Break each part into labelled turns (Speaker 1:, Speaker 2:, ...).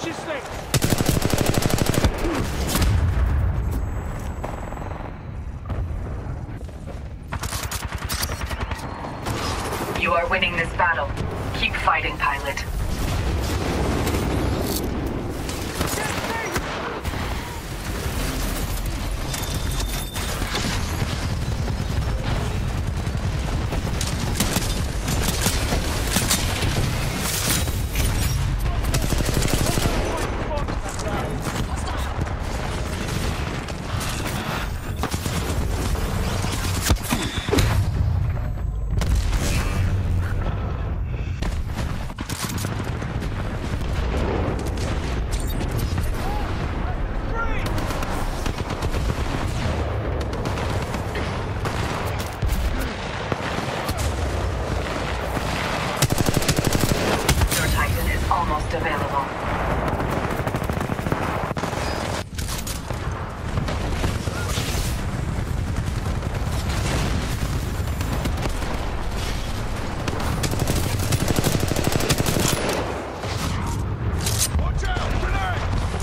Speaker 1: Watch your six!
Speaker 2: You are winning this battle. Keep fighting, pilot. Almost available.
Speaker 1: Watch out! Grenade!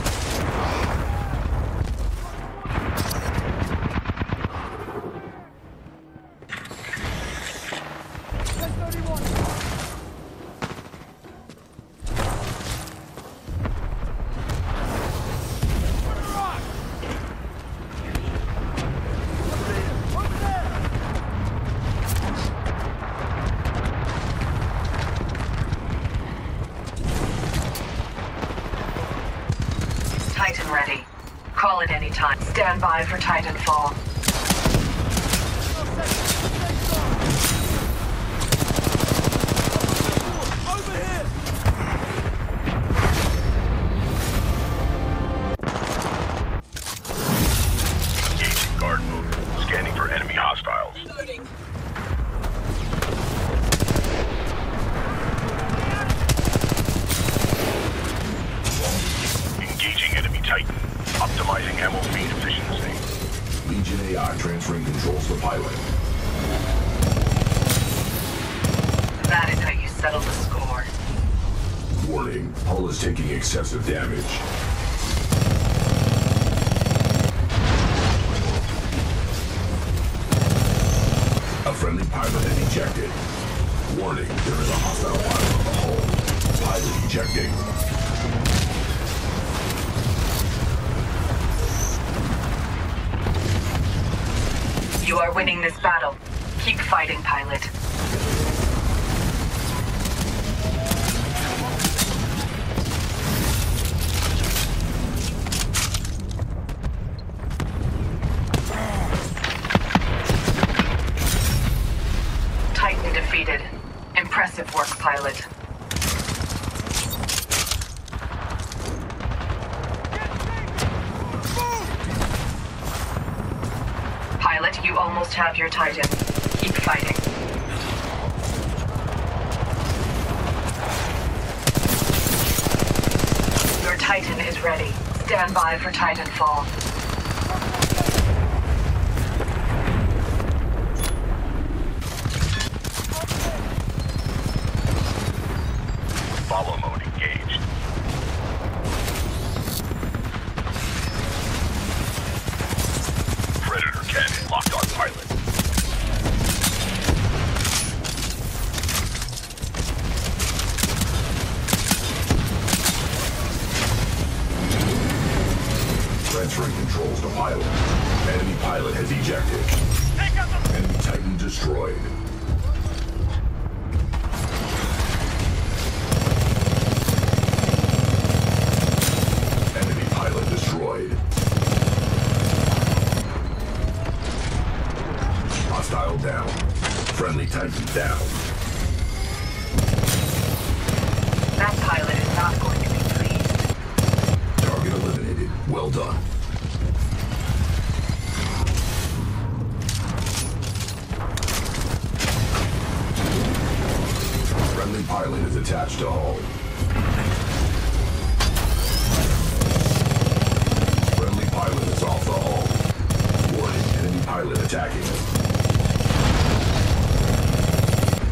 Speaker 2: Titan ready. Call it any time. Stand by for Titanfall.
Speaker 1: Over here!
Speaker 3: Engaging guard mode. Scanning for enemy hostiles.
Speaker 2: Reloading.
Speaker 3: Engaging enemy Titan. Optimizing ammo feed efficiency.
Speaker 4: Legion AI transferring controls to pilot.
Speaker 2: That is how you settle the score.
Speaker 4: Warning, hull is taking excessive damage. A friendly pilot has ejected. Warning, there is a hostile pilot on the hull. Pilot ejecting.
Speaker 2: You are winning this battle. Keep fighting, pilot. Titan defeated. Impressive work, pilot. Pilot, you almost have your Titan. Keep fighting. Your Titan is ready. Stand by for Titanfall.
Speaker 3: Follow mode engaged. Predator cannon locked on pilot.
Speaker 4: Transferring controls to pilot. Enemy pilot has ejected. Enemy Titan destroyed. Enemy pilot destroyed. Hostile down. Friendly Titan down.
Speaker 2: That pilot is not going to be pleased.
Speaker 4: Target eliminated. Well done. Friendly pilot is attached to hull. Friendly pilot is off the hull. Warning, enemy pilot attacking.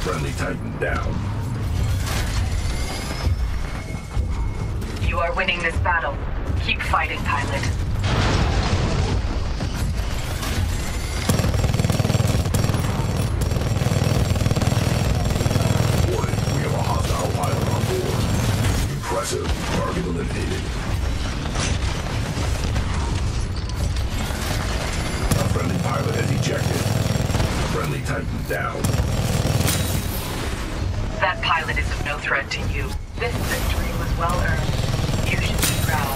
Speaker 4: Friendly Titan down.
Speaker 2: You are winning this battle. Keep fighting, pilot.
Speaker 4: Warning, we have a hostile pilot on board. Impressive. Target eliminated. A friendly pilot has ejected. Friendly Titan down.
Speaker 2: That pilot is of no threat to you. This victory was well earned. You should be proud.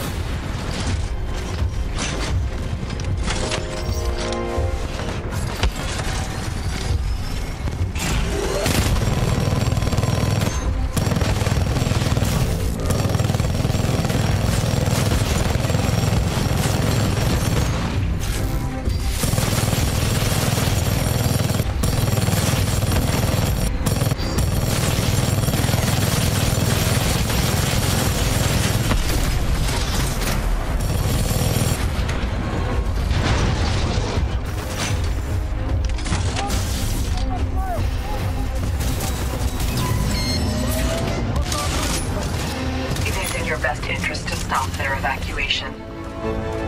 Speaker 2: It is in your best interest to stop their evacuation.